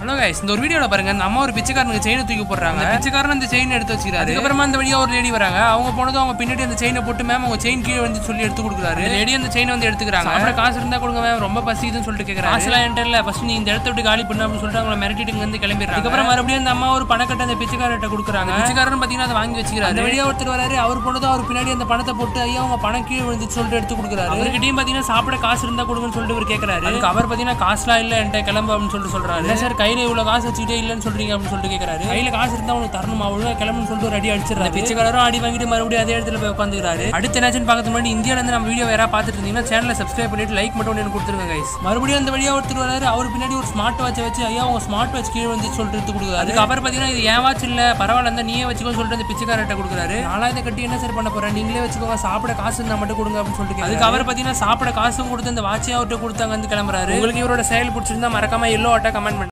Hello guys, இந்த ஒரு வீடியோல பாருங்க, அந்த அம்மா ஒரு பிச்சைக்காரனுக்கு செயினை தூக்கி போடுறாங்க. பிச்சைக்காரன் அந்த செயின் எடுத்து வச்சுக்கிறாரு. அதுக்கப்புறமா அந்த வழியா ஒரு லேடி வராங்க. அவங்க போனதும் அவங்க பின்னாடி அந்த செயினை போட்டு மேம் அவங்க செயின் கீழே வந்து சொல்லி எடுத்து கொடுக்குறாரு. லேடி அந்த செயினை வந்து எடுத்துக்கிறாங்க. அப்புறம் காசு இருந்தா கொடுங்க மேம், ரொம்ப பசிதுன்னு சொல்லிட்டு கேட்கறாங்க. காசுலாம் என்கிட்ட இல்ல, ஃபர்ஸ்ட் நீ இந்த இடத்த விட்டு காலி பண்ணு அப்படின்னு சொல்லிட்டு அவங்களை மிரட்டிட்டு வந்து கிளம்பிடுறாங்க. அதுக்கப்புறம் மறுபடியும் அந்த அம்மா ஒரு பணக்கட்டை அந்த பிச்சைக்காரர்கிட்ட கொடுக்குறாங்க. பிச்சைக்காரன் பாத்தீங்கன்னா அதை வாங்கி வச்சுக்கிறாரு. அந்த வழியா ஒருத்தர் வராரு. அவர் போனதும் அவர் பின்னாடி அந்த பணத்தை போட்டு ஐயா அவங்க பணம் கீழே வந்து சொல்லிட்டு எடுத்து கொடுக்குறாரு. அவர்கிட்டயும் பாத்தீங்கன்னா சாப்பிட காசு இருந்தா கொடுங்கன்னு சொல்லிட்டு அவர் கேட்கறாரு. அதுக்கு அவர் பாத்தீங்கன்னா காசுலாம் இல்ல என்கிட்ட கிளம்பு அப்படின்னு சொல்லிட்டு சொல்றாரு. சார் கையில இவ்வளவு காசு வச்சுக்கிட்டே இல்லன்னு சொல்றீங்க அப்படின்னு சொல்லிட்டு கேட்கறாரு. கையில காசு இருந்தா உனக்கு தரணுமா, அவ்வளவு கிளம்புன்னு சொல்லிட்டு ஒரு அடி அடிச்சிடறாரு. பிச்சைக்காரரும் அடி வாங்கிட்டு மறுபடியும் அதே இடத்துல போய் உட்காந்துக்கிறாரு. அடுத்த என்னாச்சுன்னு பார்க்கறது முன்னாடி இந்தியால இருந்து நம்ம வீடியோ வேற பாத்துட்டு இருந்தீங்கன்னா சேனலை சப்ஸ்கிரைப் பண்ணிட்டு லைக் மட்டும் எனக்கு கொடுத்துருங்க கைஸ். மறுபடியும் அந்த வழியா ஒருத்தர் வராரு. அவர் பின்னாடி ஒரு ஸ்மார்ட் வாட்சை வச்சு ஐயா உங்க ஸ்மார்ட் வாட்ச் கீழே வந்து சொல்லிட்டு எடுத்து கொடுக்குறாரு. அதுக்கு அப்புறம் பாத்தீங்கன்னா இது ஏன் வாட்ச் இல்ல, பரவாயில்ல இருந்தா நீயே வச்சுக்கோன்னு சொல்லிட்டு அந்த பிச்சைக்காரர்கிட்ட கொடுக்குறாரு. நாளா இதை கட்டி என்ன சார் பண்ண போறேன், நீங்களே வச்சுக்கோங்க, சாப்பிட காசு இருந்தா மட்டும் கொடுங்க அப்படின்னு சொல்லிட்டு அதுக்கு அவர் பாத்தீங்கன்னா சாப்பிட காசும் கொடுத்து அந்த வாட்சையும் அவர்கிட்ட கொடுத்தாங்க வந்து கிளம்புறாரு. உங்களுக்கு இவரோட செயல் பிடிச்சிருந்தா மறக்காம எல்லோ ஆட்டா கமெண்ட் பண்ணுங்க.